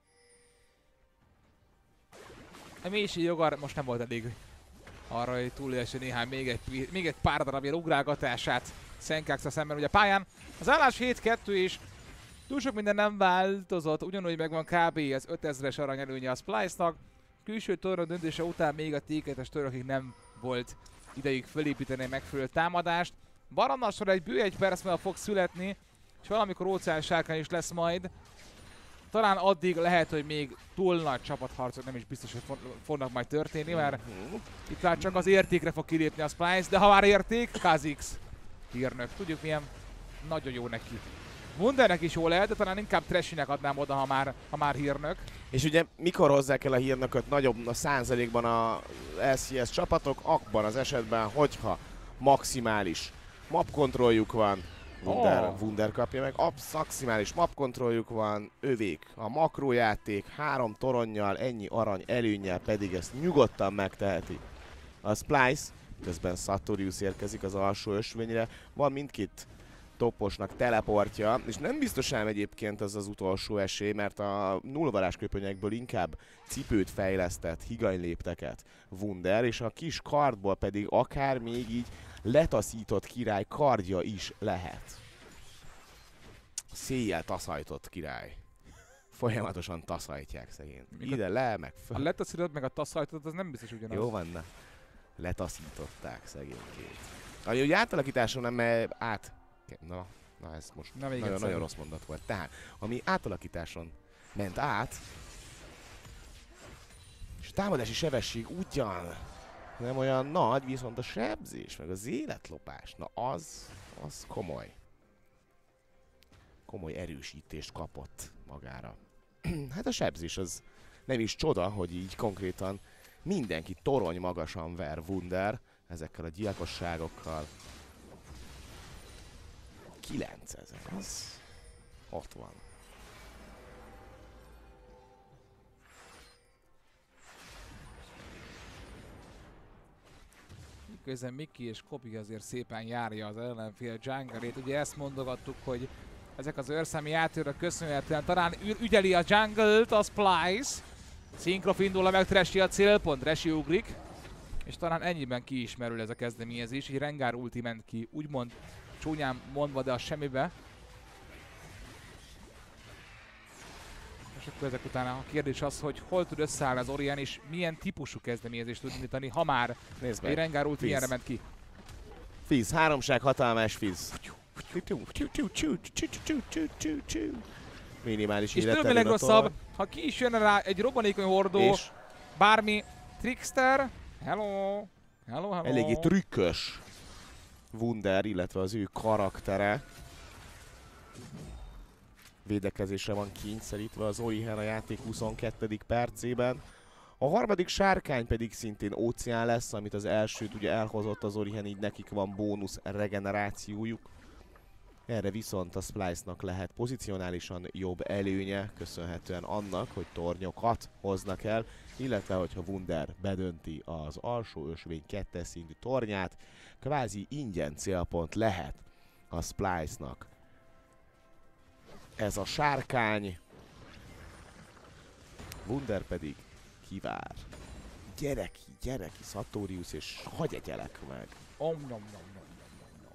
A mélység jogar most nem volt elég arra, hogy túlélesse néhány, még egy, még egy pár darab ilyen ugrálgatását Senkax-ra szemben ugye pályán. Az állás hét kettő és túl sok minden nem változott, ugyanúgy megvan kb. Az ötezres arany előnye a Splice-nak. Külső torna döntése után még a té kettes tornakig nem volt idejük felépíteni megfelelő támadást. Barannassor egy bő egy perc múlva fog születni, és valamikor óceán sárkány is lesz majd. Talán addig lehet, hogy még túl nagy csapatharcok nem is biztos, hogy fognak majd történni, mert itt már csak az értékre fog kilépni a Splice, de ha már érték, Kha'Zix hírnök. Tudjuk milyen nagyon jó neki. Wundernek is jó lehet, de talán inkább Trashynek adnám oda, ha már, ha már hírnök. És ugye mikor hozzák el a hírnököt nagyobb a százalékban a L C S csapatok, abban az esetben, hogyha maximális map kontrolljuk van. Wunder, Oh. Wunder kapja meg. Absz, maximális map kontrolljuk van. Övék a makrójáték, három toronnyal, ennyi arany előnnyel pedig ezt nyugodtan megteheti. A Splice, közben Sartorius érkezik az alsó ösvényre. Van mindkét toposnak teleportja, és nem biztos ám egyébként ez az utolsó esély, mert a nullvarázsköpönyekből inkább cipőt fejlesztett, higanylépteket Wunder, és a kis kardból pedig akár még így letaszított király kardja is lehet. Széjjel taszajtott király. Folyamatosan taszajtják szegényt. Ide le, meg föl. A letaszítod meg a taszajtod, az nem biztos ugyanaz. Jó van, na. Letaszították szegénykét. Ami ugye átalakításon nem megy át... Na, na ez most Na, nagyon, nagyon rossz mondat volt. Tehát, ami átalakításon ment át, és a támadási sebesség ugyan nem olyan nagy, viszont a sebzés, meg az életlopás, na az, az komoly. Komoly erősítést kapott magára. Hát a sebzés az nem is csoda, hogy így konkrétan mindenki torony magasan ver Wunder ezekkel a gyilkosságokkal. kilencezer, az ott van. Miközben Miki és Kobi azért szépen járja az ellenfél jungle-ét. Ugye ezt mondogattuk, hogy ezek az őrszámi játékra köszönhetően talán ügyeli a jungle-t a Splice. Syncrof indul a meg, Trashy a célpont, Trashy ugrik. És talán ennyiben kiismerül ez a kezdeményezés, így Rengar ulti ment ki, úgymond csúnyán mondva, de a semmibe. És akkor ezek után a kérdés az, hogy hol tud összeállni az Orion, és milyen típusú kezdeményezést tud indítani, ha már Nézd egy meg. Rengar ulti Fizz. ilyenre ment ki. Fizz, háromság, hatalmás Fizz. Minimális És életterén tőle a legrosszabb, torony. ha ki is jön rá egy robbanékony hordó, És bármi Trickster, hello, hello, hello. eléggé trükkös Wunder, illetve az ő karaktere. Védekezésre van kényszerítve az Orihen a játék huszonkettedik percében. A harmadik sárkány pedig szintén óceán lesz, amit az elsőt ugye elhozott az Orihen, így nekik van bónusz regenerációjuk. Erre viszont a Splice-nak lehet pozicionálisan jobb előnye, köszönhetően annak, hogy tornyokat hoznak el, illetve hogyha Wunder bedönti az alsó ösvény kettes szintű tornyát, kvázi ingyen célpont lehet a Splice-nak. Ez a sárkány, Wunder pedig kivár. Gyere ki, gyere ki, Sartorius, és hagyj egyelek meg. Om, nom, nom, nom, nom, nom.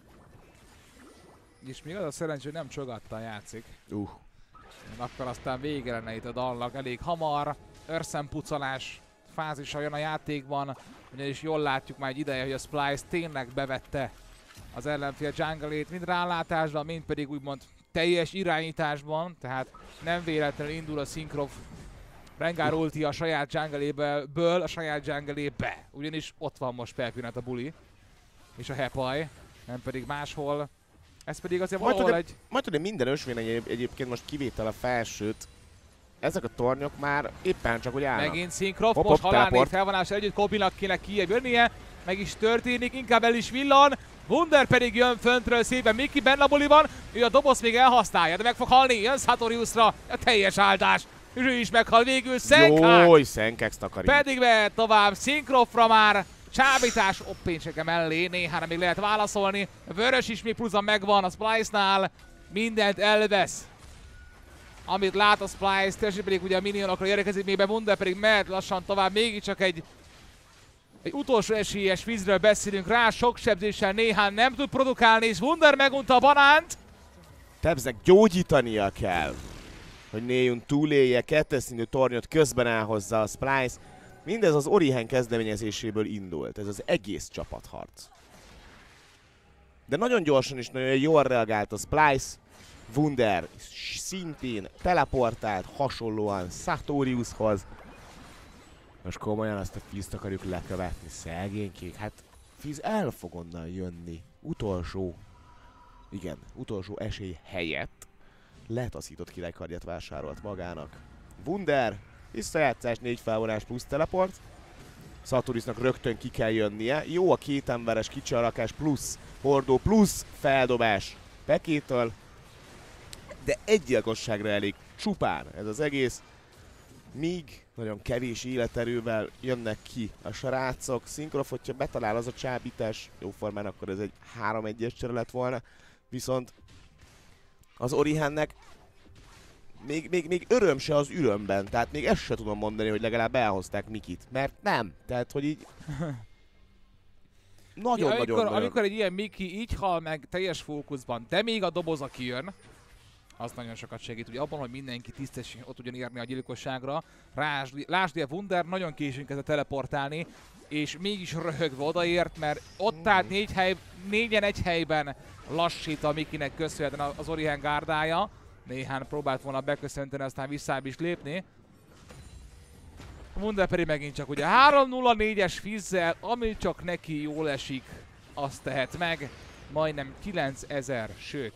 És még az a szerencsé, hogy nem csogatta játszik. Uh. Akkor aztán vége lenne itt a dalnak elég hamar. Őrszempucolás fázisa jön a játékban. Ugyanis jól látjuk már egy ideje, hogy a Splice tényleg bevette az ellenfél jungle-ét, mind rálátásban, mind pedig úgymond teljes irányításban. Tehát nem véletlenül indul a Syncrof Rengar ulti a saját jungle-ből a saját jungle-be. Ugyanis ott van most per pillanat a buli. És a hepaj, nem pedig máshol. Ez pedig azért Majd valahol tudod, egy... majd tudod, minden ösvény egyéb, egyébként most kivétel a felsőt. Ezek a tornyok már éppen csak úgy állnak. Megint Syncrof, Hop, most hop, halálnév teleport. felvonásra együtt Kobinak kéne kijebb jönnie. Meg is történik, inkább el is villan. Wunder pedig jön föntről szépen, Miki benne a buliban. Ő a dobozt még elhasználja, de meg fog halni. Jön Sartoriusra, a teljes áldás. És ő is meghal végül, Senkák. Jój, Senkax takarít. Pedig mehet tovább Syncrofra már. Csábítás oppéncseke mellé, néhára még lehet válaszolni. A vörös is még pluszban megvan a Splice-nál. Mindent elvesz. Amit lát a Splice, tényleg pedig ugye a minionokra érkezik még be, Wunder pedig mehet lassan tovább, mégiscsak egy egy utolsó esélyes Fizzről beszélünk rá, sok sebzéssel néhány nem tud produkálni, és Wunder megunta a banánt. Tebznek gyógyítania kell, hogy Néjun túlélje, kettes színű tornyot közben elhozza a Splice. Mindez az Orihen kezdeményezéséből indult, ez az egész csapatharc. De nagyon gyorsan és nagyon jól reagált a Splice. Wunder szintén teleportált hasonlóan Sartoriushoz. Most komolyan azt a Fizzt akarjuk lekövetni, szegénykék. Hát Fizz el fog onnan jönni. Utolsó, igen, utolsó esély helyett letaszított királykardját vásárolt magának. Wunder, visszajátszás, négy felvonás plusz teleport. Sartoriusnak rögtön ki kell jönnie. Jó a két emberes kicsi arakás plusz hordó plusz feldobás Pekétől. De egy gyilkosságra elég csupán ez az egész. Míg nagyon kevés életerővel jönnek ki a srácok. Szinkrof, hogyha betalál az a csábítás, jóformán akkor ez egy három egyes csere lett volna. Viszont az Orihennek még, még, még öröm se az ürömben. Tehát még ezt se tudom mondani, hogy legalább elhozták Mikit. Mert nem. Tehát, hogy így... Nagyon-nagyon... Ja, amikor, nagyon... amikor egy ilyen Miki így hal meg teljes fókuszban, de még a doboza kijön, az nagyon sokat segít. Ugye abban, hogy mindenki tisztesen ott tudjon érni a gyilkosságra. Lásd, a Wunder nagyon későn kezdett teleportálni, és mégis röhögve odaért, mert ott állt négy hely, négyen egy helyben lassít a Mikinek köszönhetően az Orihen gárdája. Néhány próbált volna beköszönteni, aztán visszább is lépni. Wunder pedig megint csak ugye három nulla négyes fizzel, ami csak neki jól esik, azt tehet meg. Majdnem kilencezer, sőt,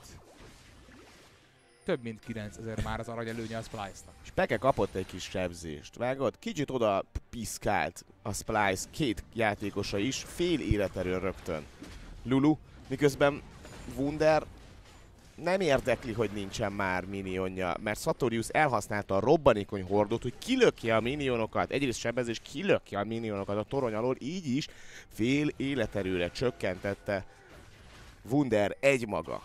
több mint kilencezer már az arany előnye a Splice-nak. És Peke kapott egy kis sebzést, vágod? Kicsit oda piszkált a Splice két játékosa is, fél életerőn rögtön Lulu, miközben Wunder nem érdekli, hogy nincsen már minionja, mert Sartorius elhasználta a robbanékony hordót, hogy kilökje a minionokat, egyrészt sebezés, kilökje a minionokat a torony alól, így is fél életerőre csökkentette Wunder egymaga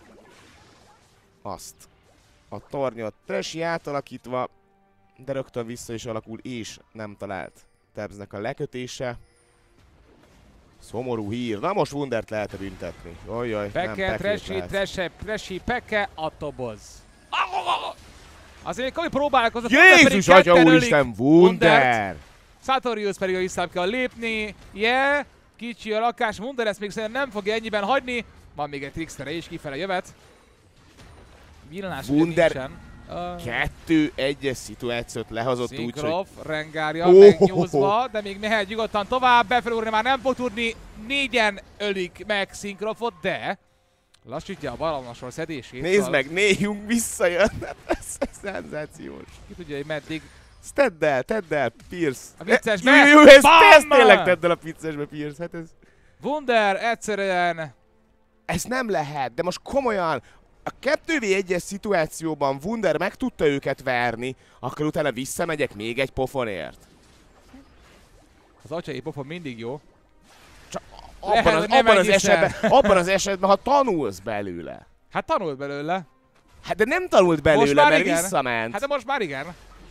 azt a tornyot. Trashy átalakítva, de rögtön vissza is alakul, és nem talált Tebznek a lekötése. Szomorú hír. Na most Wundert lehet-e büntetni? Ojjaj, Peke, Trashy, Trashy, Trashy, Peke, a toboz. Azért Kami próbálkozott. Jézus atya úristen, Wunder! Sartorius pedig vissza kell lépni. Yeah, kicsi a lakás, Wunder ezt még szerintem nem fogja ennyiben hagyni. Van még egy trickstere is, kifele jövet. Villanás Wunder kettő egyes szituációt lehozott úgy, hogy... Szinkrof, Rengárja oh, megnyúzva, de még mehet nyugodtan tovább, befelúrni már nem fog tudni, négyen ölik meg Szinkrofot, de lassítja a baloldalsor szedését. Nézd meg, négyünk visszajön, ez szenzációs. Ki tudja, hogy meddig. Ezt tedd el, tedd el, Pierce. A viccesbe, e, jó, jó, ezt, ezt tényleg tedd el a viccesbe, Pierce, hát ez... Wunder egyszerűen... Ez nem lehet, de most komolyan, a kettő vé egyes szituációban Wunder meg tudta őket verni, akkor utána visszamegyek még egy pofonért. Az atyai pofon mindig jó. Csak abban, az, abban, az esetben, abban az esetben, ha tanulsz belőle. Hát tanult belőle. Hát de nem tanult belőle, mert igen. Visszament. Hát de most már igen.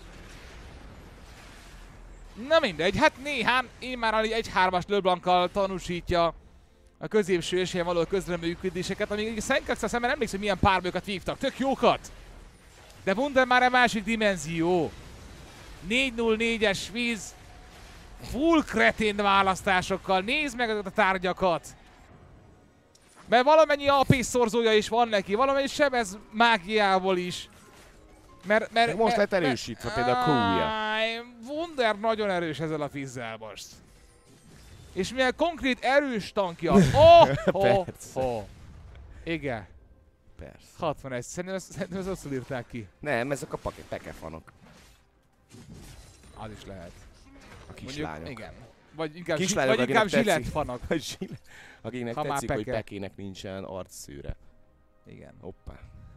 Na mindegy, hát néhány, én már egy hármas LeBlanc-kal tanúsítja a középső esélyen való közreműködéseket, amíg Senkax a szemben emlékszem, hogy milyen párbőket vívtak, tök jókat. De Wunder már egy másik dimenzió. négy nulla négyes víz, full kretén választásokkal, nézd meg azokat a tárgyakat. Mert valamennyi á pé szorzója is van neki, valamennyi sebez mágiából is. Mert, mert, most mert, lett erősítve mert, például a kúja. Wunder nagyon erős ezzel a fizzel most. És milyen konkrét erős tankja. Oh, oh, oh. Igen. Persze. hatvanegy. Szerintem, szerintem ezt rosszul írták ki. Nem, ezek a pekefanok. Az is lehet. A kislányok. Igen. Vagy inkább, kislányok, vagy inkább zsiletfanok. Akiknek ha tetszik, peke. hogy Pekének nincsen arcszőre. Igen. Hoppá.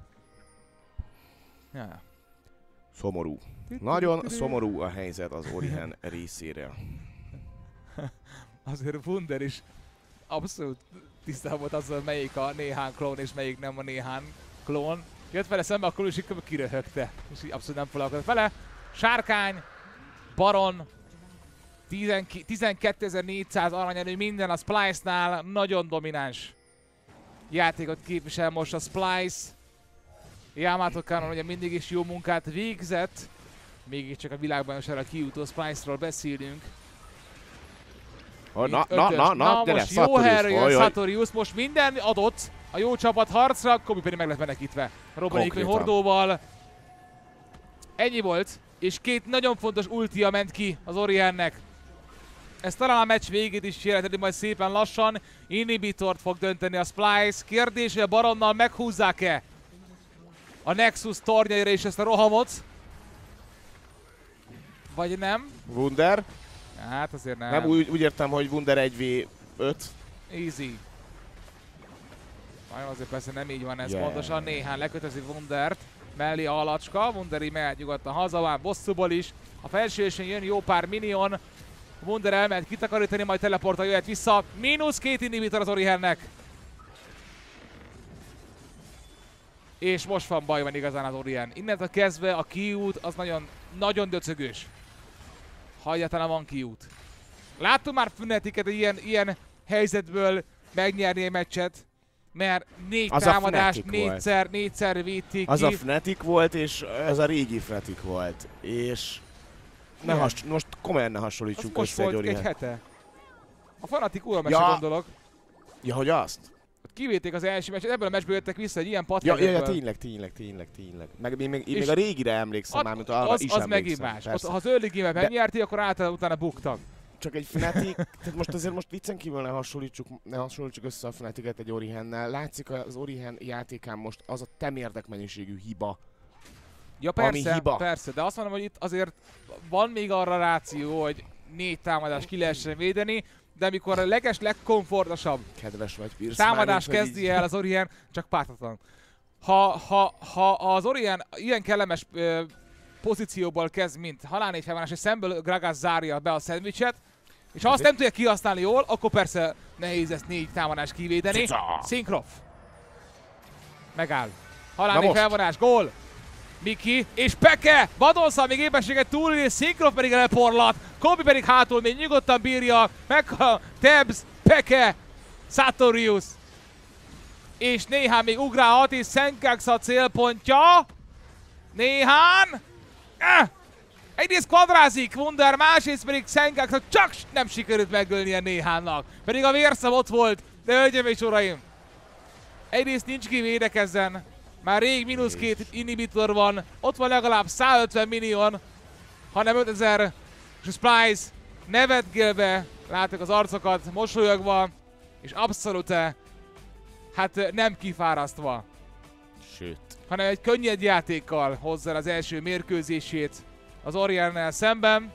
Ja. Szomorú. Nagyon szomorú a helyzet az Orihen részére. Azért Wunder is abszolút tisztában volt azzal, melyik a néhány klón és melyik nem a néhány klón. Jött vele szembe, akkor is így kiröhögte. És így abszolút nem foglalkozott vele. Sárkány, Baron, tizenkétezer-négyszáz aranyerő, minden a Splice-nál. Nagyon domináns játékot képvisel most a Splice. Yamato Kannon ugye mindig is jó munkát végzett. Mégiscsak a világbajnokságra kijutó Splice-ról beszélünk. Oh, na, na, na, na, na gyere, most jó helyre jön Sartorius, Sartorius, most minden adott a jó csapat harcra, Kobi pedig meg lett menekítve robbanékony hordóval. Ennyi volt, és két nagyon fontos ultia ment ki az Orihennek. Ez talán a meccs végét is jelenteni majd szépen lassan. Inhibitort fog dönteni a Splice. Kérdés, hogy a Baronnal meghúzzák-e a Nexus tornyaira is ezt a rohamot? Vagy nem? Wunder? Hát azért nem. Nem, úgy, úgy értem, hogy Wunder egy vé öt. Easy. Nagyon azért persze nem így van ez Yeah. pontosan. Néhány lekötözi Wundert. Mellé a Alacska. Wunderi mehet nyugodtan haza, már bosszúból is. A felsősen jön jó pár minion. Wunder elmehet kitakarítani, majd teleporttal jöhet vissza. Mínusz két inhibitor az Orihennek. És most van baj van igazán az Orien. Innentől kezdve a kiút az nagyon, nagyon döcögős. Ha egyáltalán van kiút. Láttunk már Fnatiket egy ilyen, ilyen helyzetből megnyerni egy meccset, mert négy az támadást négyszer, négyszer védték Az ki. a Fnatic volt, és ez a régi Fnatic volt. És ne has, most komolyan ne hasonlítsuk most össze egy volt egy Orient. hete. A Fnatic uralmese Ja. gondolok. Ja, hogy azt? Kivédték az első meccset, ebből a meccsből jöttek vissza egy ilyen Ja, patterőből. ja, ja, tényleg, tényleg, tényleg, tényleg. Meg én még, én És még a régire emlékszem már, mint arra az, is az emlékszem. megint más. Ott, persze. ha az early game-et De- megnyerti, akkor általában utána buktak. Csak egy Fnatic, tehát most azért most viccen kívül ne hasonlítsuk, ne hasonlítsuk össze a Fnaticet egy Orihennel. Látszik az Orihen játékán most az a temérdek mennyiségű hiba. Ja Ami persze, hiba. persze, de azt mondom, hogy itt azért van még arra ráció, hogy négy támadást ki lehessen védeni, de amikor a leges, legkomfortosabb Kedves vagy Pierce. támadást mármint, hogy kezdi így- el az Orien, csak pártatlan. Ha, ha, ha az Orien ilyen kellemes ö, pozícióból kezd, mint halálnégy felvonás, és szemből Gragas zárja be a szendvicset, és ha azt nem tudja kihasználni jól, akkor persze nehéz ezt négy támadást kivédeni. Cica! Syncroft. Megáll. Na Halálnégy most. felvonás, gól! Miki, és Peke! Badonszal még éppenséget túl, és Syncroft pedig elporlat. Kobi pedig hátul még nyugodtan bírja. Meghal, Tebs, Peke, Sartorius. És néhány még ugrálhat, és Senkax a célpontja. Néhány! Eh! Egyrészt kvadrázik Wunder, másrészt pedig Senkax csak nem sikerült megölnie Néhánnak. Pedig a vérszam ott volt, de hölgyeim és uraim! Egyrészt nincs ki védekezzen. Már rég mínusz két inhibitor van, ott van legalább százötven millió, hanem ötezer, és a Splice nevetgélve, látjuk az arcokat, mosolyogva, és abszolút, hát nem kifárasztva, Sőt. hanem egy könnyed játékkal hozza el az első mérkőzését az Oriennel szemben.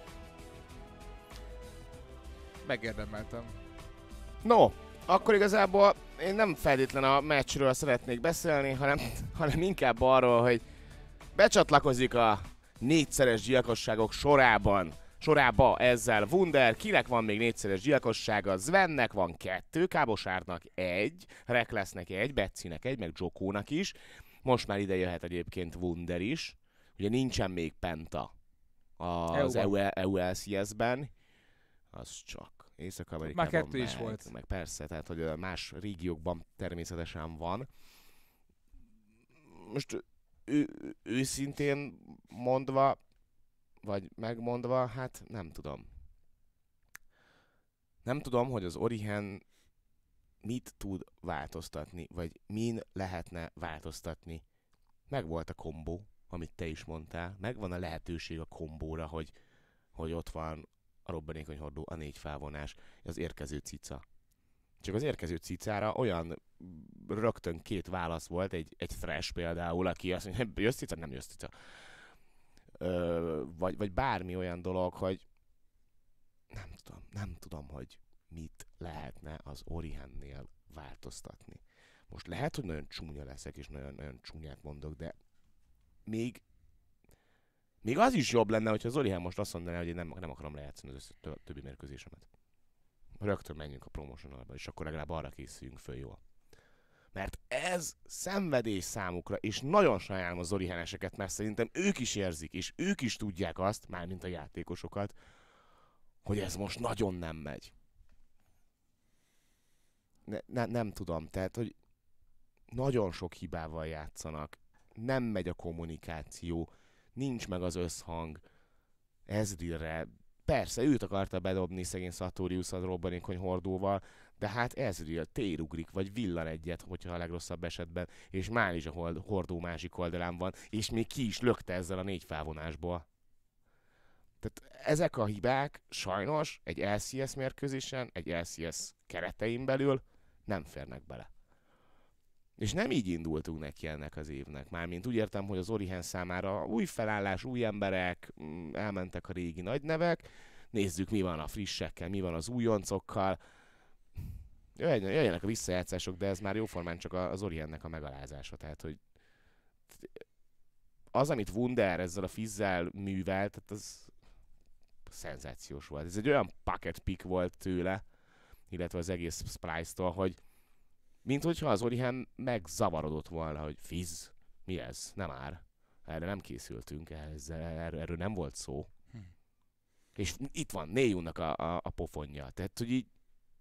Megérdemeltem. No, akkor igazából én nem feltétlen a meccsről szeretnék beszélni, hanem, hanem inkább arról, hogy becsatlakozik a négyszeres gyilkosságok sorában, sorába ezzel Wunder, kinek van még négyszeres gyilkossága, Svennek van kettő, Kábosárnak egy, Recklessnek egy, Betsynek egy, meg Jokónak is. Most már ide jöhet egyébként Wunder is. Ugye nincsen még Penta az E U-ban. E U L C S-ben, az csak Észak-Amerikában Már kettő is meg, volt. meg persze, tehát hogy más régiókban természetesen van. Most ő, őszintén mondva, vagy megmondva, hát nem tudom. Nem tudom, hogy az Orihen mit tud változtatni, vagy min lehetne változtatni. Megvolt a kombó, amit te is mondtál, megvan a lehetőség a kombóra, hogy, hogy ott van a robbanékony hordó, a négy felvonás, az érkező cica. Csak az érkező cicára olyan rögtön két válasz volt, egy, egy Thresh például, aki azt mondja, jössz cica, nem jössz cica. Ö, vagy, vagy bármi olyan dolog, hogy nem tudom, nem tudom, hogy mit lehetne az Orihennél változtatni. Most lehet, hogy nagyon csúnya leszek, és nagyon, nagyon csúnyát mondok, de még Még az is jobb lenne, hogyha az Orihen most azt mondaná, hogy én nem, nem akarom lejátszani az összes tö- többi mérkőzésemet. Rögtön menjünk a promotionalba, és akkor legalább arra készüljünk föl jól. Mert ez szenvedés számukra, és nagyon sajnálom az Oriheneseket, mert szerintem ők is érzik, és ők is tudják azt, mármint a játékosokat, hogy ez most nagyon nem megy. Ne, ne, nem tudom, tehát, hogy nagyon sok hibával játszanak, nem megy a kommunikáció, nincs meg az összhang Ezrealre. Persze, őt akarta bedobni szegény Sartorius a robbanékony hordóval, de hát Ezreal térugrik, vagy villan egyet, hogyha a legrosszabb esetben, és már is a hordó másik oldalán van, és még ki is lökte ezzel a négy felvonásból. Tehát ezek a hibák sajnos egy L C S mérkőzésen, egy L C S keretein belül nem férnek bele. És nem így indultunk neki ennek az évnek. Mármint úgy értem, hogy az Orihen számára új felállás, új emberek, elmentek a régi nagy nevek, nézzük mi van a frissekkel, mi van az újoncokkal, jöjjenek, jöjjenek a visszajátszások, de ez már jóformán csak az Oriennek a megalázása. Tehát, hogy az, amit Wunder ezzel a Fizzel művelt, tehát az szenzációs volt. Ez egy olyan pocket pick volt tőle, illetve az egész Splice-tól, hogy mint hogyha az Orien megzavarodott volna, hogy Fizz, mi ez? Nem ár. Erre nem készültünk, ez, erről, erről nem volt szó. Hm. És itt van Néjúnak a, a, a pofonja. Tehát, hogy így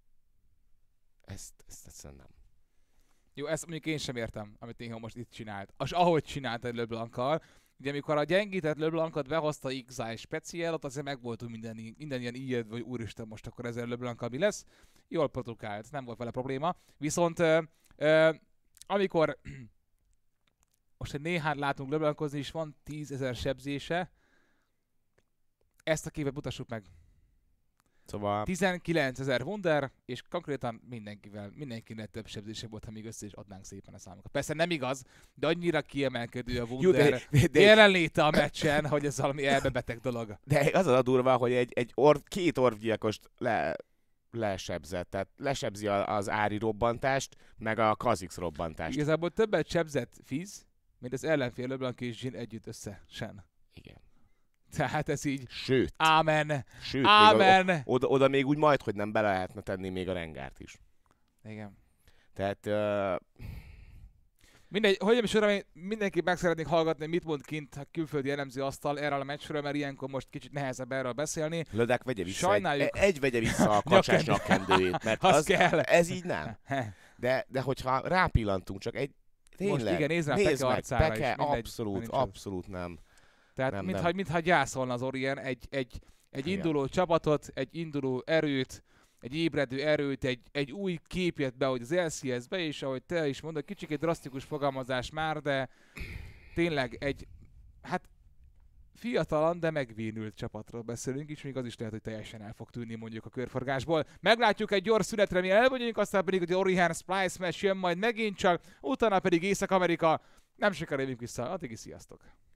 ezt, ezt egyszerűen nem. Jó, ezt mondjuk én sem értem, amit Néha most itt csinált. És ahogy csinált egy LeBlanc-kal, ugye amikor a gyengített LeBlancot behozta iksz i speciálot, azért megvoltunk minden, minden ilyen ijed, vagy úristen, most akkor ezzel LeBlanc mi lesz. Jól produkált, nem volt vele probléma. Viszont ö, ö, amikor most egy néhány látunk LeBlancozni, és van tízezer sebzése, ezt a képet mutassuk meg. Szóval... tizenkilencezer Wunder, és konkrétan mindenkivel, mindenkinek több sebzése volt, ha még össze is adnánk szépen a számokat. Persze nem igaz, de annyira kiemelkedő a Wunder Jó, de, de, de, jelenléte a meccsen, hogy ez valami elbebeteg dolog. De az a durva, hogy egy, egy orv, két orvgyilkost le, lesebzett, tehát lesebzi az Ári robbantást, meg a Kha'Zix robbantást. Igazából többet sebzett Fizz, mint az ellenfél LeBlanc és Jhin együtt összesen. Igen. Tehát ez így... Sőt. Ámen. Sőt, Ámen. Még oda, oda még úgy majd, hogy nem bele lehetne tenni még a Rengárt is. Igen. Tehát... Uh... Mindegy, hogy is uram, mindenki meg szeretnék hallgatni, mit mond kint a külföldi elemző asztal erről a meccsről, mert ilyenkor most kicsit nehezebb erről beszélni. Lödek, vegye vissza Sajnáljuk. egy, egy vegye vissza a kacsás nyakkendőjét, mert az, az kell. Ez így nem. De, de hogyha rápillantunk, csak egy... Tényleg, most igen, nézd rá nézd Peke meg, arcára Peke, is. Mindegy, abszolút, abszolút nem. Tehát nem, mintha, nem. mintha gyászolna az Orien egy, egy, egy induló csapatot, egy induló erőt, egy ébredő erőt, egy, egy új kép jött be, hogy az el cé es-be, és ahogy te is mondod, kicsit egy drasztikus fogalmazás már, de tényleg egy, hát fiatalan, de megvénült csapatról beszélünk, és még az is lehet, hogy teljesen el fog tűnni mondjuk a körforgásból. Meglátjuk egy gyors szünetre, mi elmondjuk, aztán pedig, hogy Orien Splice Match jön majd megint csak, utána pedig Észak-Amerika. Nem sokára jövünk vissza, addig is sziasztok!